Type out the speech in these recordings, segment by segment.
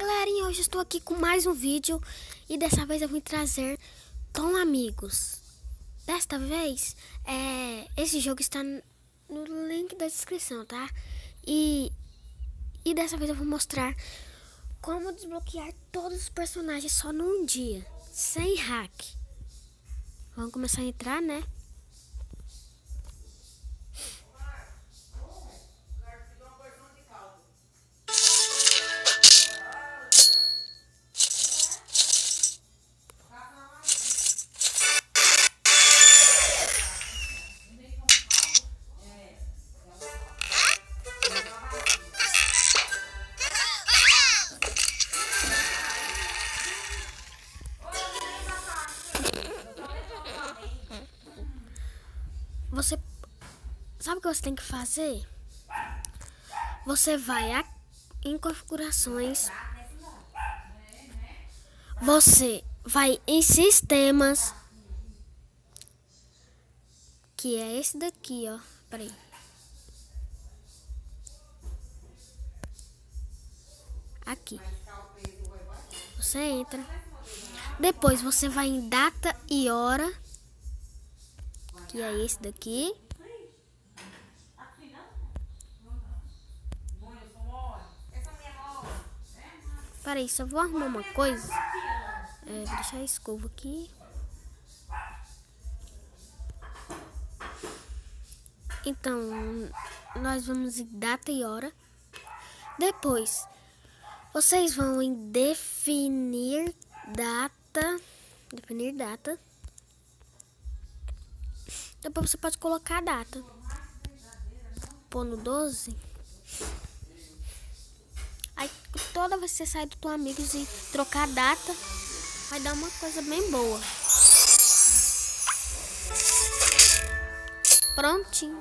galerinha, hoje estou aqui com mais um vídeo e dessa vez eu vim trazer com amigos. Desta vez, esse jogo está no link da descrição, tá? E dessa vez eu vou mostrar como desbloquear todos os personagens só num dia, sem hack. Vamos começar a entrar, né? Você sabe o que você tem que fazer? Você vai em configurações, você vai em sistemas, que é esse daqui, ó. Peraí. Aqui. Você entra. Depois você vai em data e hora, que é esse daqui. Peraí, só vou arrumar uma coisa. Vou deixar a escova aqui. Então, nós vamos em data e hora. Depois, vocês vão em definir data. Depois você pode colocar a data. Pôr no 12. Aí toda vez que você sair do teu amigos e trocar a data, vai dar uma coisa bem boa. Prontinho.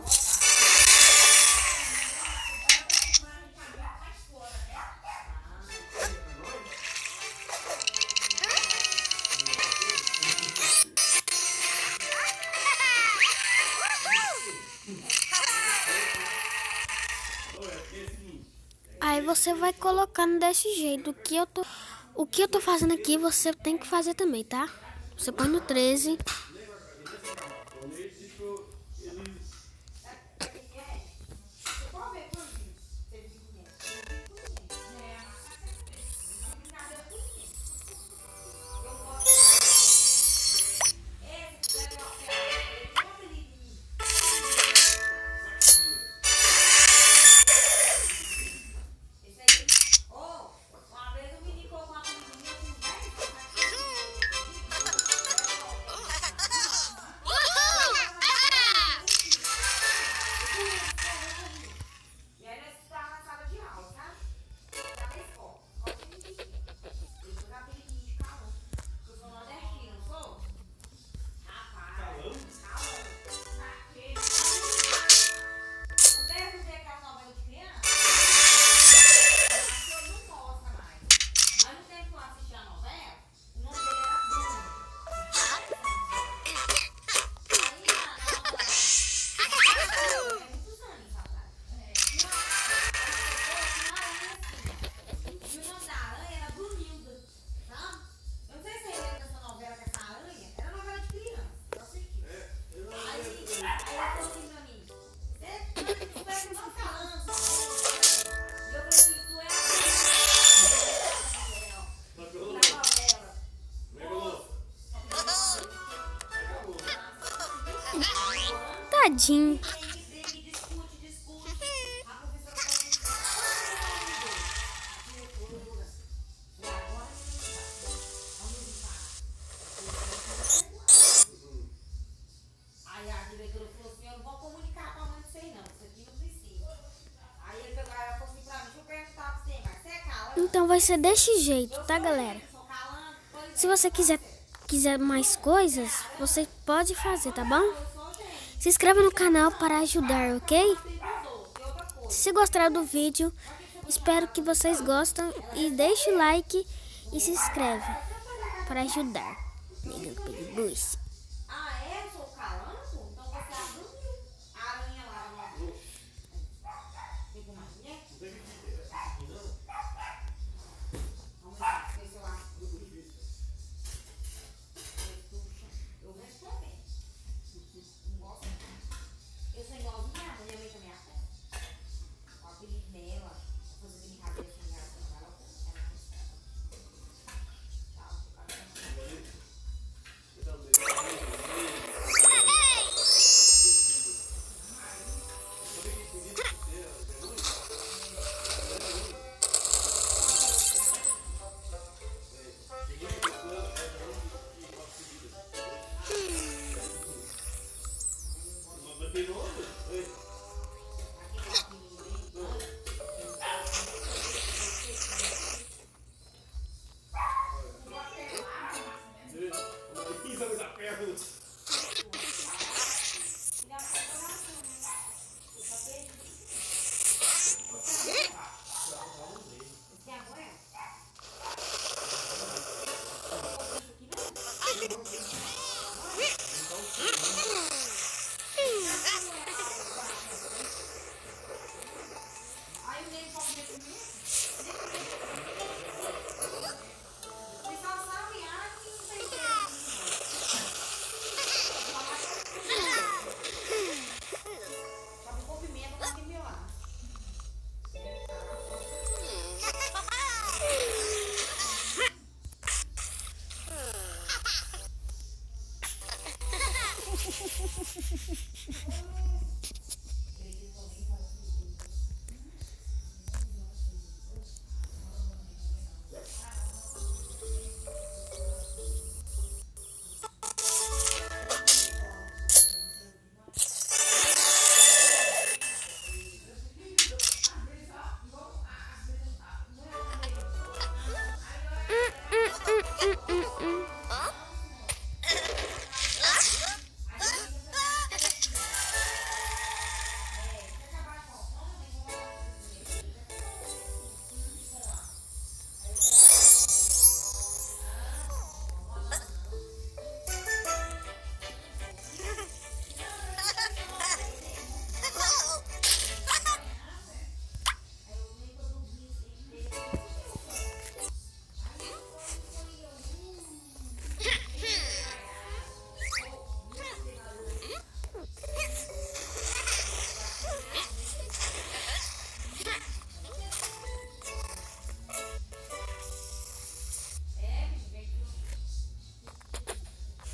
Aí você vai colocando desse jeito. O que eu tô fazendo aqui, você tem que fazer também, tá? Você põe no 13. Tadinho. Aí a diretora falou assim, eu não vou comunicar pra mãe de vocês não, isso aqui não precisa. Aí ele pegou e falou assim pra mim, deixa eu perguntar pra você, mas você é calando? Então vai ser desse jeito, tá, galera? Se você quiser mais coisas, você pode fazer, tá bom? Se inscreva no canal para ajudar, ok? Se gostaram do vídeo, espero que vocês gostem e deixe o like e se inscreve para ajudar. Ah, é? Eu sou o calanco? Então você abriu a aranha lá. Pegou mais mulher?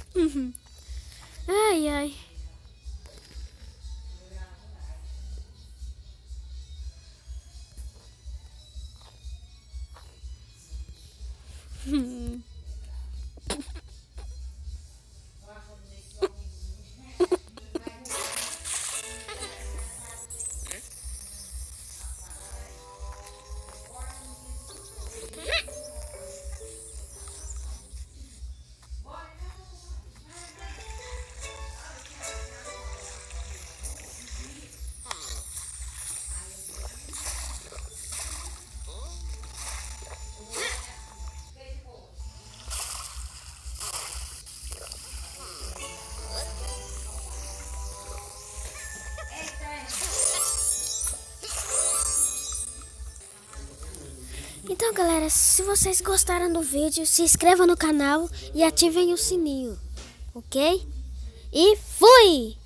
Ai, ai. Então, galera, se vocês gostaram do vídeo, se inscrevam no canal e ativem o sininho, ok? E fui!